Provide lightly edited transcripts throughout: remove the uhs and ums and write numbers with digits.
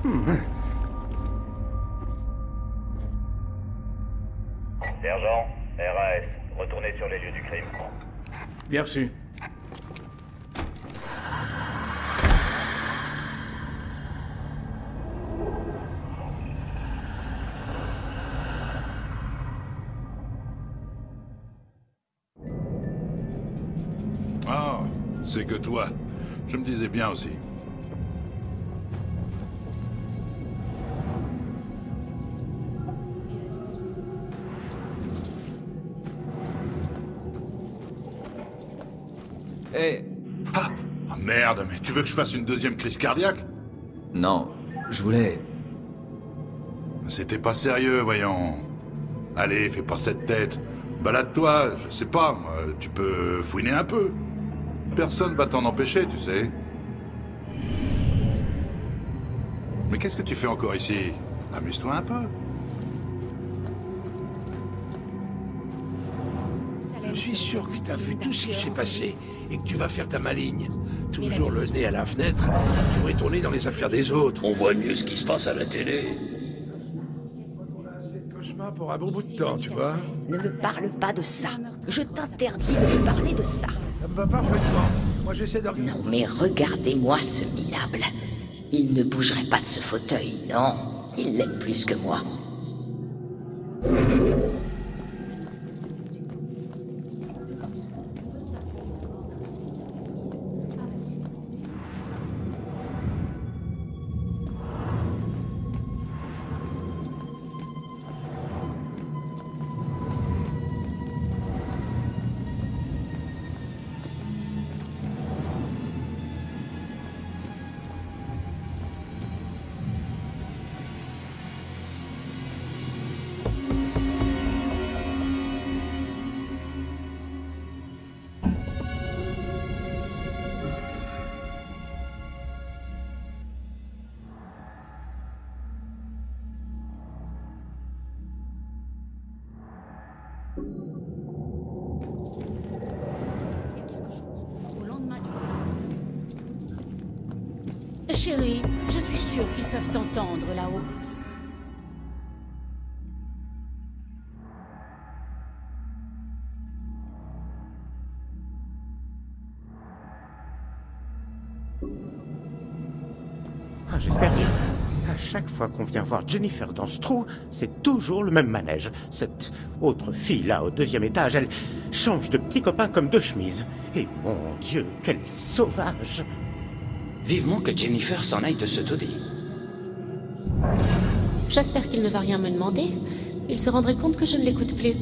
Sergent, RAS, retournez sur les lieux du crime. Bien reçu. Ah, c'est que toi. Je me disais bien aussi. Hé. Ah, ah, merde, mais tu veux que je fasse une deuxième crise cardiaque? Non, je voulais... C'était pas sérieux, voyons. Allez, fais pas cette tête. Balade-toi, je sais pas, moi, tu peux fouiner un peu. Personne va t'en empêcher, tu sais. Mais qu'est-ce que tu fais encore ici? Amuse-toi un peu. Je suis sûr que t'as vu tout ce qui s'est passé et que tu vas faire ta maligne. Toujours le nez à la fenêtre, à fourrer ton nez dans les affaires des autres. On voit mieux ce qui se passe à la télé. C'est le cauchemar pour un bon bout de temps, tu vois. Ne me parle pas de ça. Je t'interdis de me parler de ça. Ça me va parfaitement. Moi, j'essaie de... Non, mais regardez-moi ce minable. Il ne bougerait pas de ce fauteuil, non. Il l'aime plus que moi. Chérie, je suis sûre qu'ils peuvent t'entendre là-haut. Ah, j'espère bien. À chaque fois qu'on vient voir Jennifer dans ce trou, c'est toujours le même manège. Cette autre fille-là, au deuxième étage, elle change de petit copain comme de chemise. Et mon Dieu, quelle sauvage! Vivement que Jennifer s'en aille de ce taudis. J'espère qu'il ne va rien me demander. Il se rendrait compte que je ne l'écoute plus.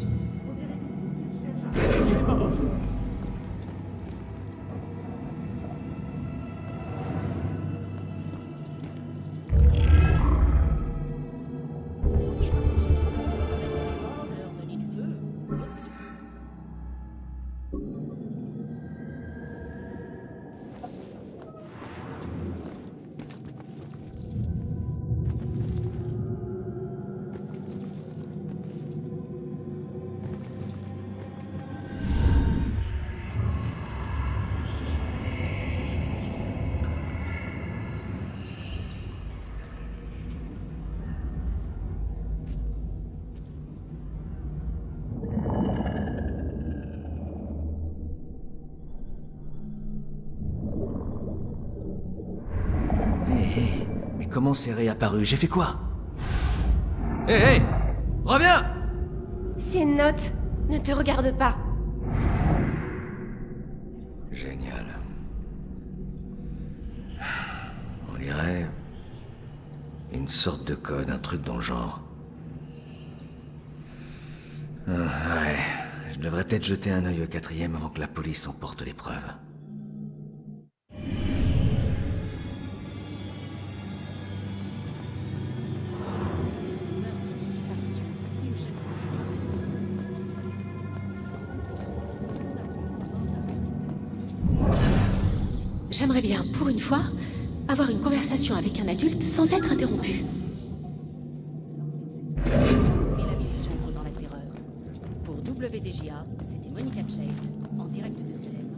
Mais comment c'est réapparu? J'ai fait quoi? Hé, reviens! C'est une note. Ne te regarde pas. Génial. On dirait... une sorte de code, un truc dans le genre. Ouais, je devrais peut-être jeter un œil au 4e avant que la police emporte les preuves. J'aimerais bien, pour une fois, avoir une conversation avec un adulte sans être interrompu. Et la ville sombre dans la terreur. Pour WDJA, c'était Monica Chase, en direct de Salem.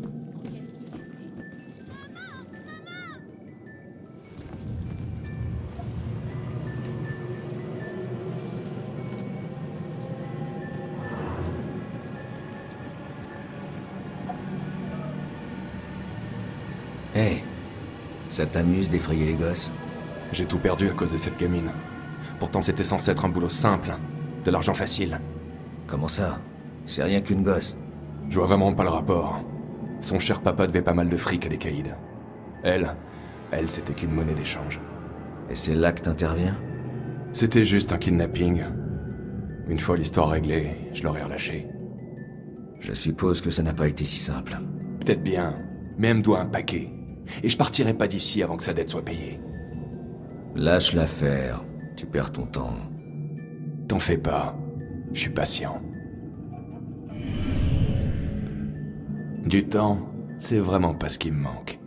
Hé, ça t'amuse d'effrayer les gosses? J'ai tout perdu à cause de cette gamine. Pourtant c'était censé être un boulot simple, de l'argent facile. Comment ça? C'est rien qu'une gosse. Je vois vraiment pas le rapport. Son cher papa devait pas mal de fric à des caïds. Elle, c'était qu'une monnaie d'échange. Et c'est là que t'interviens? C'était juste un kidnapping. Une fois l'histoire réglée, je l'aurais relâché. Je suppose que ça n'a pas été si simple. Peut-être bien, mais elle me doit un paquet. Et je partirai pas d'ici avant que sa dette soit payée. Lâche l'affaire, tu perds ton temps. T'en fais pas, je suis patient. Du temps, c'est vraiment pas ce qui me manque.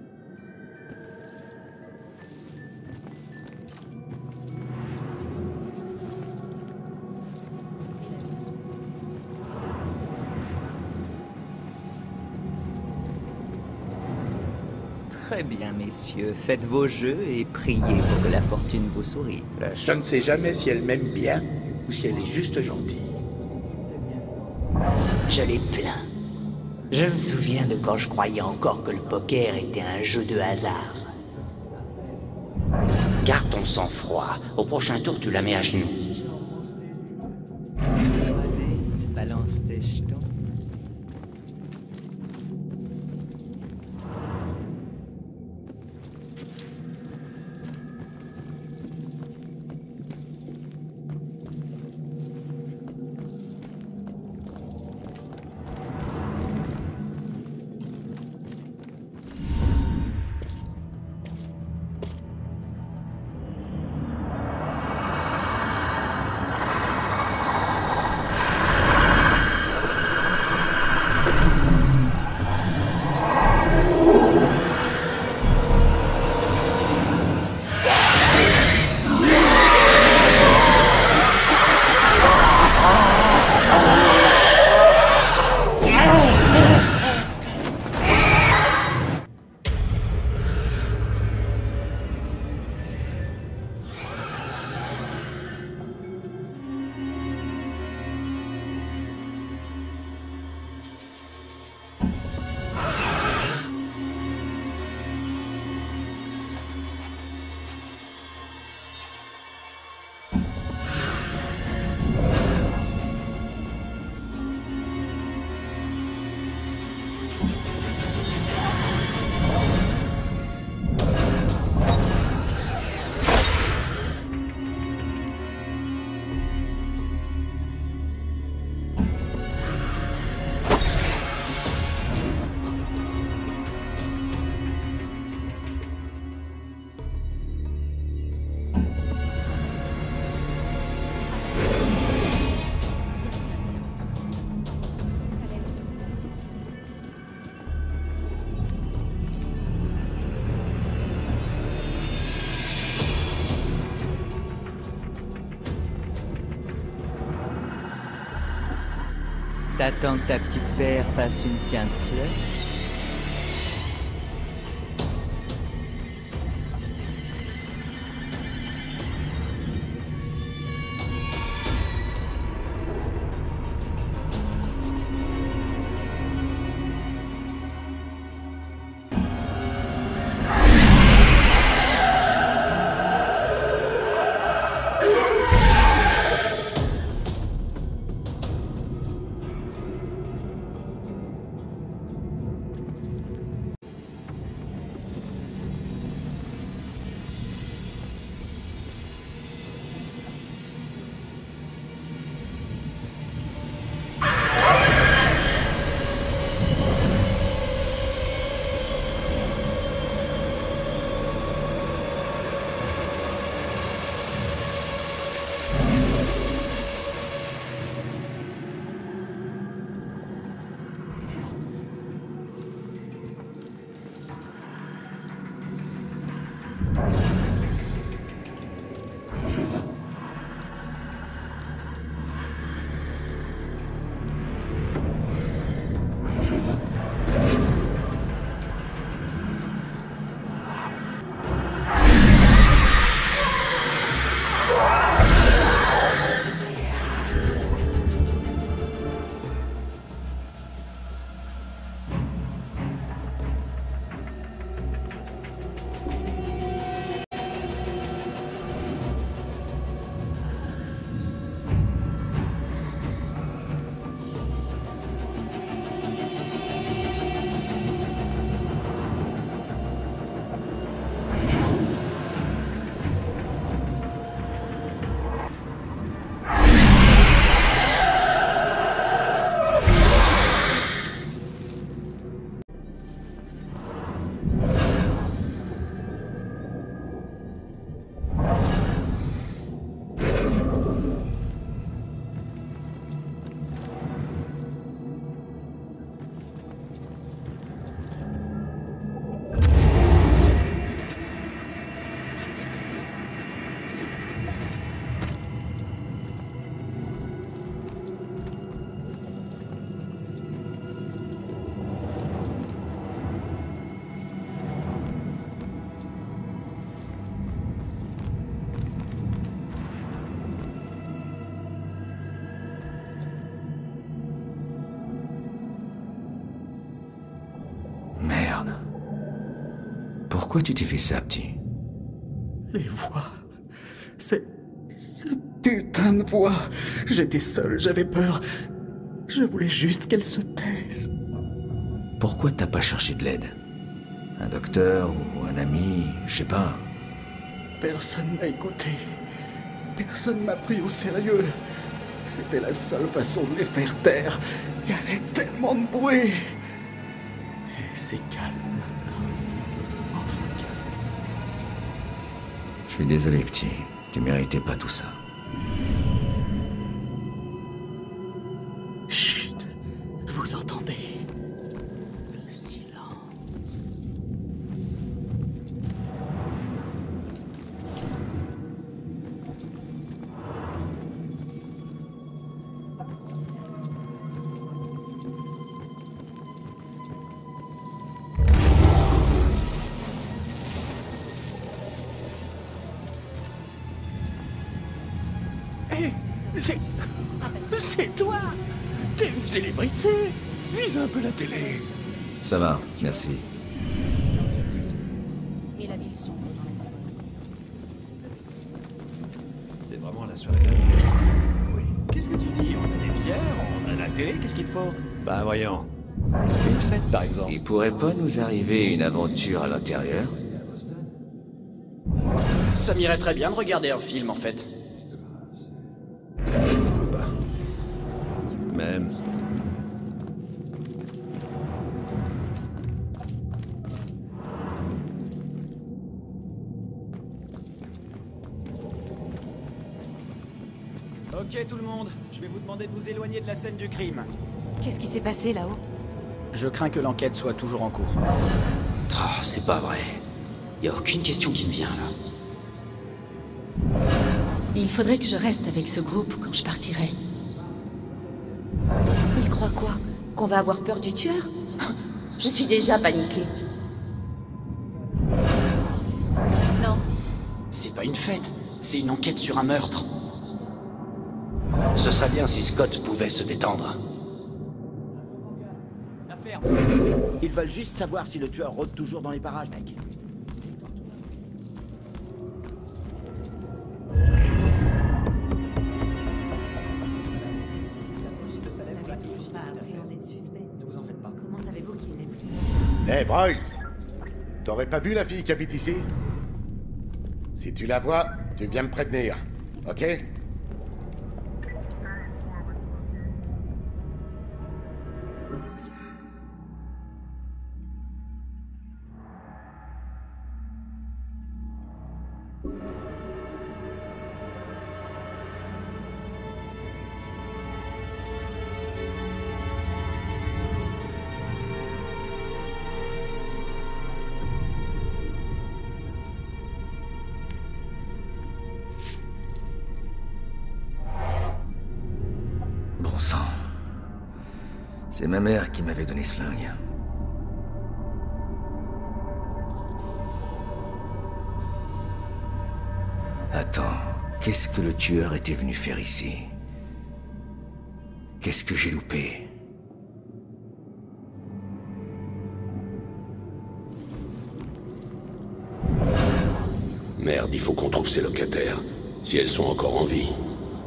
Très bien, messieurs. Faites vos jeux et priez pour que la fortune vous sourie. Je ne sais jamais si elle m'aime bien ou si elle est juste gentille. Je l'ai plein. Je me souviens de quand je croyais encore que le poker était un jeu de hasard. Garde ton sang-froid. Au prochain tour, tu la mets à genoux. Balance tes jetons. T'attends que ta petite paire fasse une quinte fleur? pourquoi tu t'es fait ça, petit? Les voix. Ces putains de voix. J'étais seul, j'avais peur. Je voulais juste qu'elles se taisent. Pourquoi t'as pas cherché de l'aide? Un docteur ou un ami, je sais pas. Personne m'a écouté. Personne m'a pris au sérieux. C'était la seule façon de les faire taire. Il y avait tellement de bruit. Et c'est calme maintenant. Enfin calme. Je suis désolé, petit. Tu méritais pas tout ça. Chut. Vous entendez? Le silence. C'est toi! T'es une célébrité! Vise un peu la télé! Ça va, merci. Et la ville sombre dans la terreur. C'est vraiment la soirée d'anniversaire. Oui. Qu'est-ce que tu dis? On a des bières, on a la télé, qu'est-ce qu'il te faut? Bah voyons. Une fête par exemple. Il pourrait pas nous arriver une aventure à l'intérieur? Ça m'irait très bien de regarder un film en fait. Même. Ok tout le monde, je vais vous demander de vous éloigner de la scène du crime. Qu'est-ce qui s'est passé là-haut? Je crains que l'enquête soit toujours en cours. Oh, c'est pas vrai. Y a aucune question qui me vient là. Il faudrait que je reste avec ce groupe quand je partirai. Il croit quoi? Qu'on va avoir peur du tueur? Je suis déjà paniquée. Non. C'est pas une fête, c'est une enquête sur un meurtre. Ce serait bien si Scott pouvait se détendre. L'affaire. Ils veulent juste savoir si le tueur rôde toujours dans les parages, mec. Hey, Bryce! T'aurais pas vu la fille qui habite ici? Si tu la vois, tu viens me prévenir, ok? Bon sang. C'est ma mère qui m'avait donné ce flingue. Attends, qu'est-ce que le tueur était venu faire ici? Qu'est-ce que j'ai loupé? Merde, il faut qu'on trouve ses locataires, si elles sont encore en vie.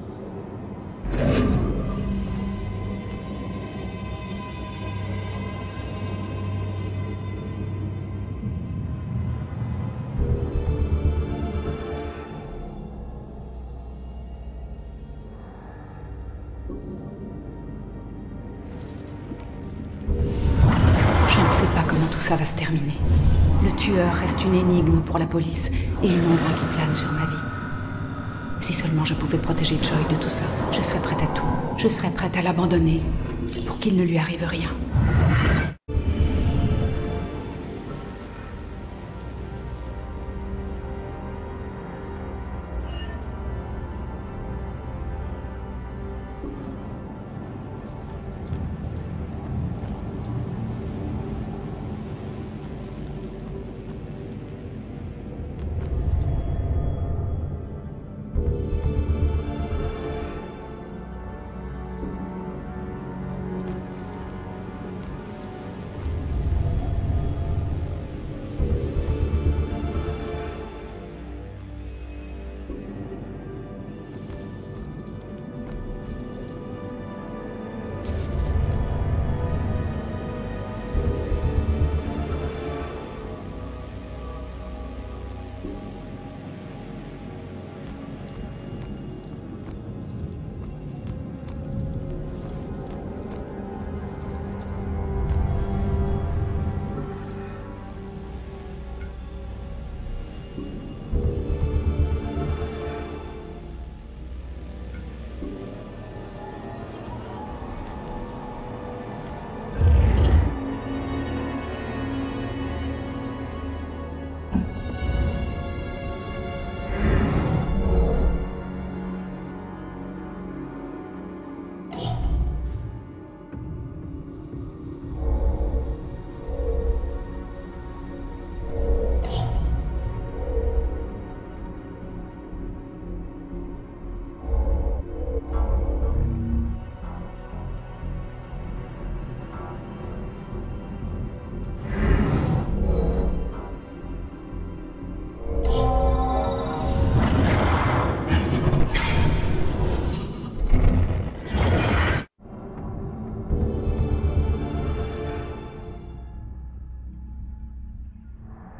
Je ne sais pas comment tout ça va se terminer. Le tueur reste une énigme pour la police et une ombre qui plane sur ma vie. Si seulement je pouvais protéger Joy de tout ça, je serais prête à tout. Je serais prête à l'abandonner pour qu'il ne lui arrive rien.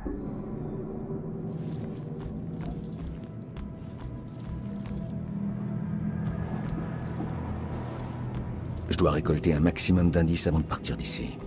Je dois récolter un maximum d'indices avant de partir d'ici.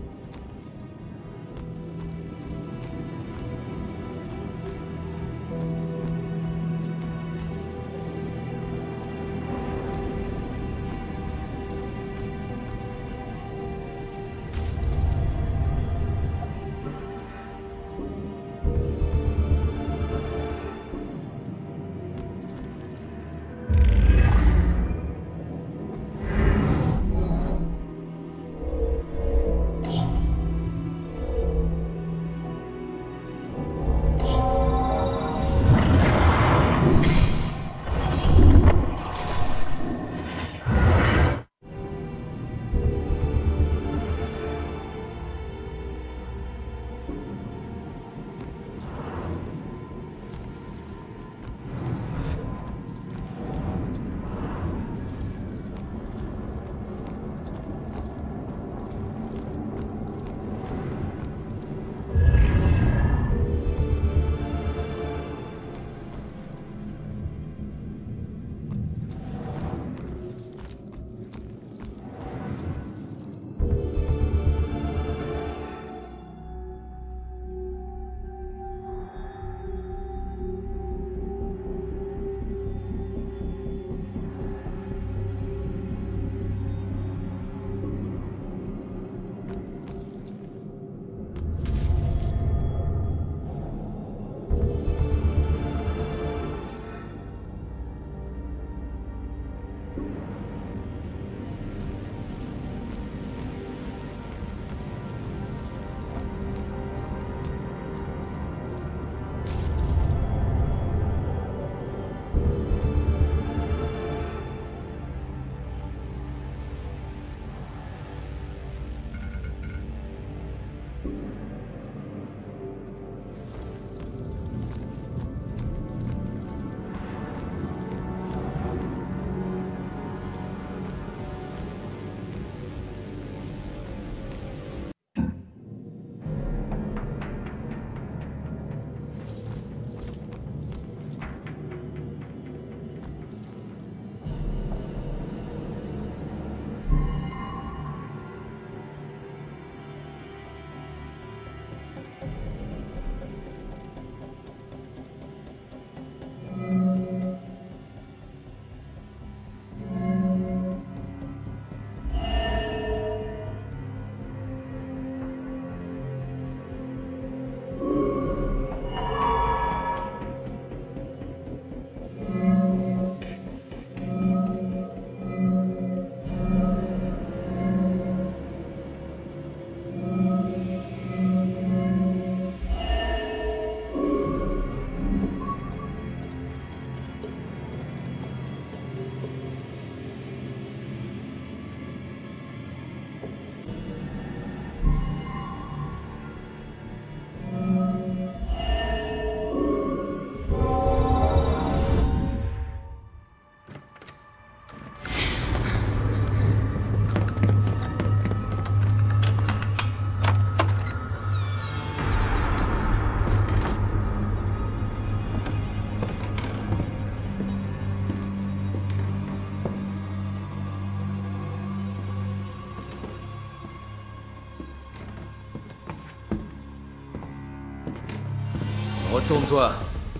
Retourne-toi.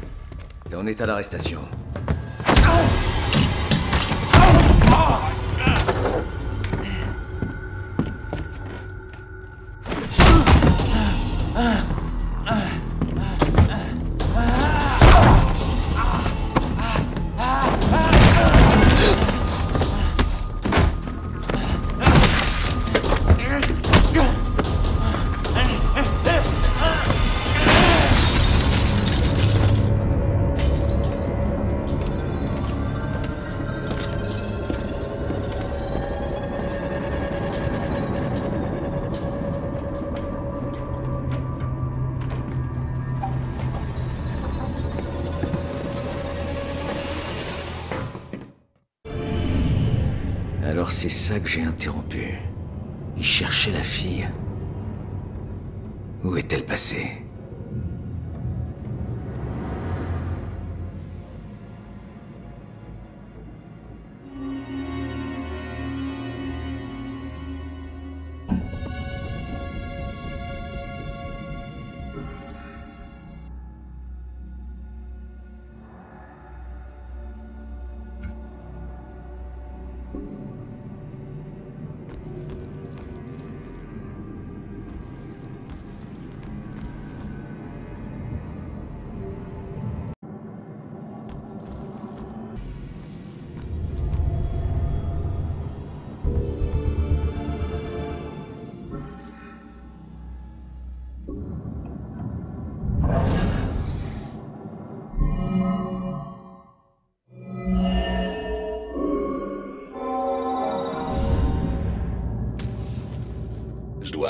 T'es en état d'arrestation. Alors c'est ça que j'ai interrompu. Il cherchait la fille. Où est-elle passée?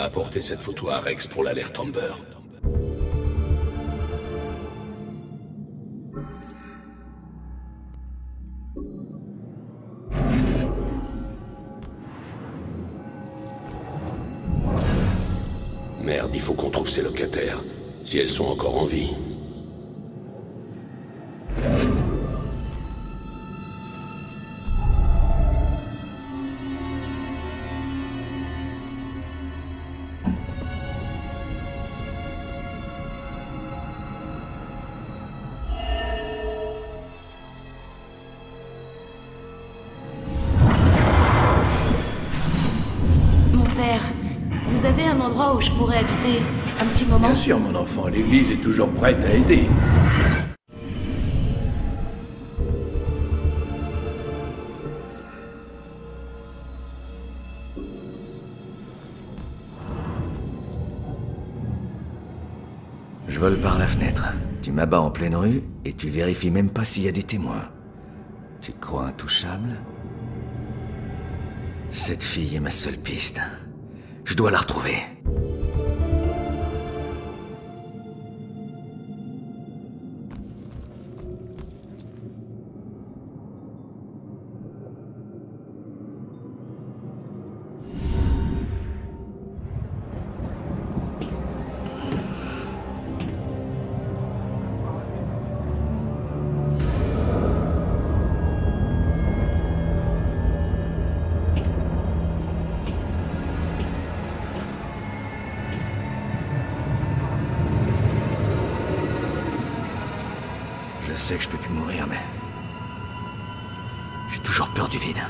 apporter cette photo à Rex pour l'alerte Amber. Merde, il faut qu'on trouve ses locataires, si elles sont encore en vie. Vous avez un endroit où je pourrais habiter un petit moment? Bien sûr, mon enfant, l'église est toujours prête à aider. Je vole par la fenêtre. Tu m'abats en pleine rue et tu vérifies même pas s'il y a des témoins. Tu te crois intouchable? Cette fille est ma seule piste. Je dois la retrouver. Je sais que je peux plus mourir, mais... j'ai toujours peur du vide.